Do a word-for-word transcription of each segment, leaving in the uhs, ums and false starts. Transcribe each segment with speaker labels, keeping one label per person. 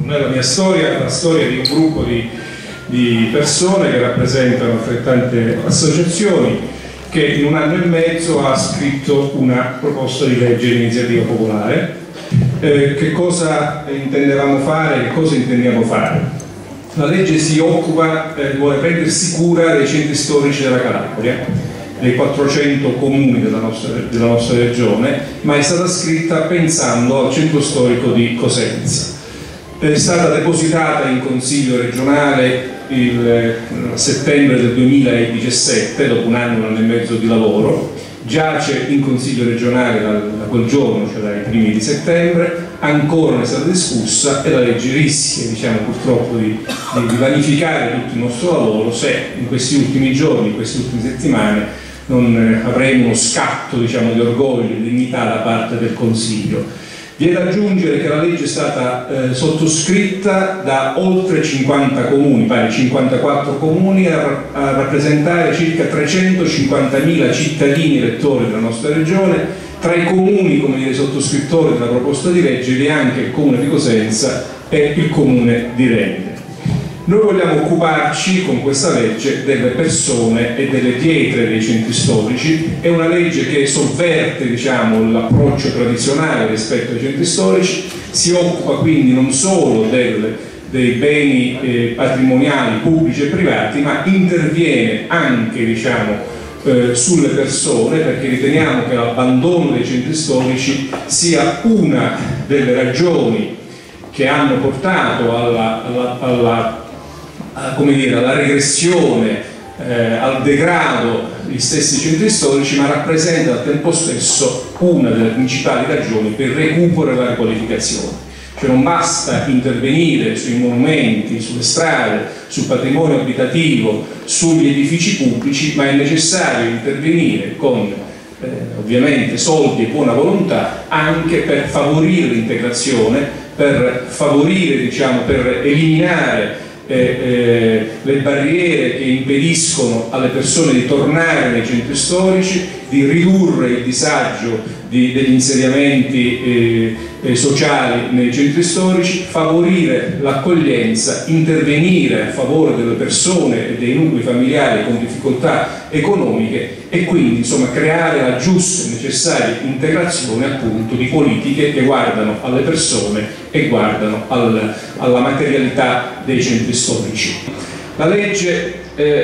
Speaker 1: non è la mia storia, è la storia di un gruppo di, di persone che rappresentano altrettante associazioni, che in un anno e mezzo ha scritto una proposta di legge di iniziativa popolare. Eh, che cosa intendevamo fare, che cosa intendiamo fare? La legge si occupa, eh, vuole prendersi cura dei centri storici della Calabria, dei quattrocento comuni della nostra, della nostra regione, ma è stata scritta pensando al centro storico di Cosenza. È stata depositata in Consiglio regionale il settembre del duemiladiciassette, dopo un anno, un anno e mezzo di lavoro, giace in Consiglio regionale da, da quel giorno, cioè dai primi di settembre, ancora non è stata discussa e la legge rischia, diciamo, purtroppo di, di, di vanificare tutto il nostro lavoro se in questi ultimi giorni, in queste ultime settimane non avremo uno scatto, diciamo, di orgoglio e dignità da parte del Consiglio. Vi è da aggiungere che la legge è stata eh, sottoscritta da oltre cinquanta comuni, pari cinquantaquattro comuni, a, a rappresentare circa trecentocinquantamila cittadini elettori della nostra regione. Tra i comuni, come dire, sottoscrittori della proposta di legge vi è anche il comune di Cosenza e il comune di Rende. Noi vogliamo occuparci con questa legge delle persone e delle pietre dei centri storici. È una legge che sovverte, diciamo, l'approccio tradizionale rispetto ai centri storici, si occupa quindi non solo del, dei beni eh, patrimoniali pubblici e privati, ma interviene anche, diciamo, eh, sulle persone, perché riteniamo che l'abbandono dei centri storici sia una delle ragioni che hanno portato alla, alla, alla come dire, alla regressione, eh, al degrado degli stessi centri storici, ma rappresenta al tempo stesso una delle principali ragioni per il recupero e la riqualificazione. Cioè non basta intervenire sui monumenti, sulle strade, sul patrimonio abitativo, sugli edifici pubblici, ma è necessario intervenire con eh, ovviamente soldi e buona volontà anche per favorire l'integrazione, per favorire, diciamo, per eliminare Eh, eh, le barriere che impediscono alle persone di tornare nei centri storici, di ridurre il disagio di, degli insediamenti eh, eh, sociali nei centri storici, favorire l'accoglienza, intervenire a favore delle persone e dei nuclei familiari con difficoltà economiche e quindi, insomma, creare la giusta e necessaria integrazione, appunto, di politiche che guardano alle persone e guardano al, alla materialità dei centri storici. La legge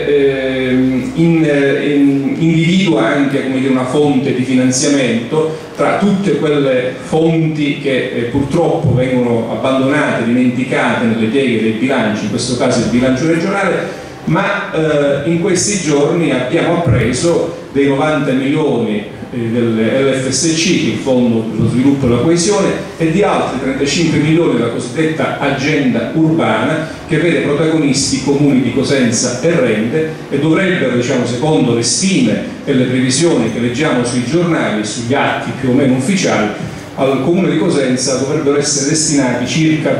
Speaker 1: eh, in, in, individua anche, come dire, una fonte di finanziamento tra tutte quelle fonti che eh, purtroppo vengono abbandonate, dimenticate nelle pieghe dei bilanci, in questo caso il bilancio regionale, ma eh, in questi giorni abbiamo appreso dei novanta milioni eh, dell'L F S C, il Fondo per lo Sviluppo e la Coesione, e di altri trentacinque milioni della cosiddetta agenda urbana, che vede protagonisti i comuni di Cosenza e Rende, e dovrebbero, diciamo, secondo le stime e le previsioni che leggiamo sui giornali e sugli atti più o meno ufficiali, al comune di Cosenza dovrebbero essere destinati circa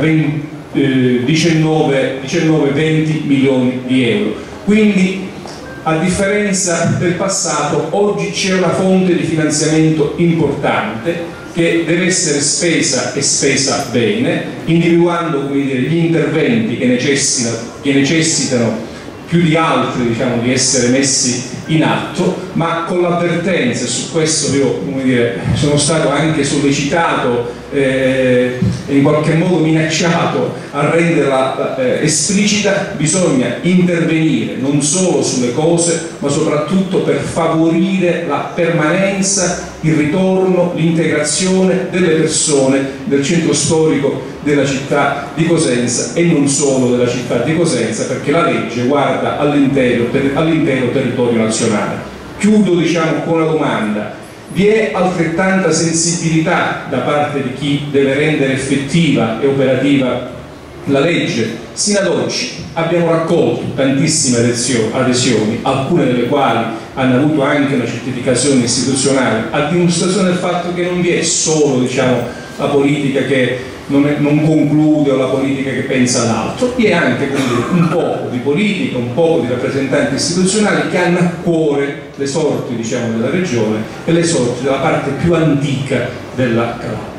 Speaker 1: diciannove venti milioni di euro. Quindi, a differenza del passato, oggi c'è una fonte di finanziamento importante che deve essere spesa e spesa bene, individuando, come dire, gli interventi che necessitano, che necessitano più di altri, diciamo, di essere messi in atto, ma con l'avvertenza, su questo io, come dire, sono stato anche sollecitato e eh, in qualche modo minacciato a renderla eh, esplicita. Bisogna intervenire non solo sulle cose, ma soprattutto per favorire la permanenza, il ritorno, l'integrazione delle persone del centro storico della città di Cosenza e non solo della città di Cosenza, perché la legge guarda all'intero all'intero territorio nazionale. Chiudo, diciamo, con una domanda: vi è altrettanta sensibilità da parte di chi deve rendere effettiva e operativa la legge? Sino ad oggi abbiamo raccolto tantissime adesioni, alcune delle quali hanno avuto anche una certificazione istituzionale, a dimostrazione del fatto che non vi è solo, diciamo, la politica che non, è, non conclude o la politica che pensa all'altro, vi è anche, quindi, un po' di politica, un po' di rappresentanti istituzionali che hanno a cuore le sorti, diciamo, della regione e le sorti della parte più antica della Calabria.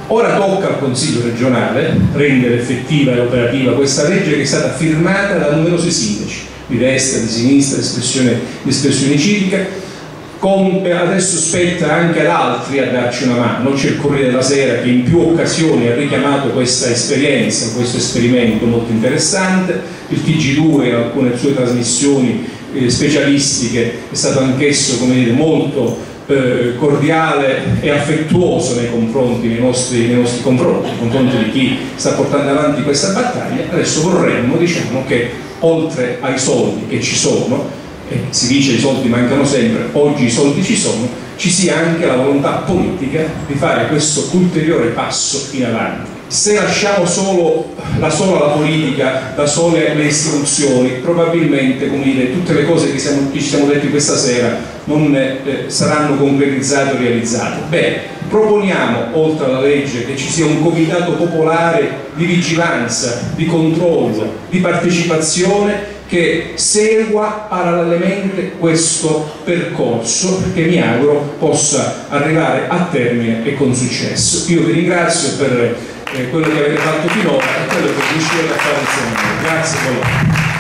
Speaker 1: Ora tocca al Consiglio regionale rendere effettiva e operativa questa legge, che è stata firmata da numerosi sindaci di destra, di sinistra, di espressione, di espressione civica. Con, adesso spetta anche ad altri a darci una mano. C'è il Corriere della Sera che in più occasioni ha richiamato questa esperienza, questo esperimento molto interessante. Il T G due in alcune sue trasmissioni eh, specialistiche è stato anch'esso, come dire, molto eh, cordiale e affettuoso nei confronti, nei nostri, nei nostri confronti, nei confronti di chi sta portando avanti questa battaglia. Adesso vorremmo, diciamo, che oltre ai soldi che ci sono, e si dice i soldi mancano sempre, oggi i soldi ci sono, ci sia anche la volontà politica di fare questo ulteriore passo in avanti. Se lasciamo solo la sola la politica, da sole le istituzioni, probabilmente, come dire, tutte le cose che, siamo, che ci siamo detti questa sera non eh, saranno concretizzate o realizzate. Beh, proponiamo, oltre alla legge, che ci sia un comitato popolare di vigilanza, di controllo, di partecipazione, che segua parallelamente questo percorso, che mi auguro possa arrivare a termine e con successo. Io vi ringrazio per eh, quello che avete fatto finora e quello che riuscirete a fare insieme a me. Grazie a voi.